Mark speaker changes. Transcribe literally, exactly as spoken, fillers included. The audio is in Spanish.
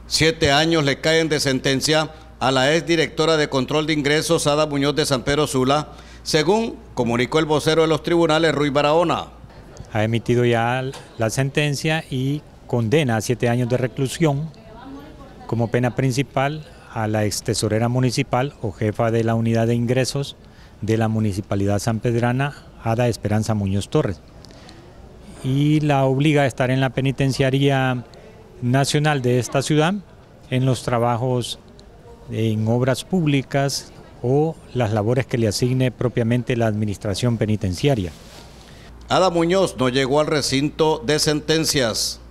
Speaker 1: Siete años le caen de sentencia a la exdirectora de Control de Ingresos, Ada Muñoz de San Pedro Sula, según comunicó el vocero de los tribunales, Ruy Barahona.
Speaker 2: Ha emitido ya la sentencia y condena a siete años de reclusión como pena principal a la ex tesorera municipal o jefa de la unidad de ingresos de la Municipalidad sanpedrana, Ada Esperanza Muñoz Torres, y la obliga a estar en la penitenciaría nacional de esta ciudad en los trabajos en obras públicas o las labores que le asigne propiamente la administración penitenciaria.
Speaker 1: Ada Muñoz no llegó al recinto de sentencias.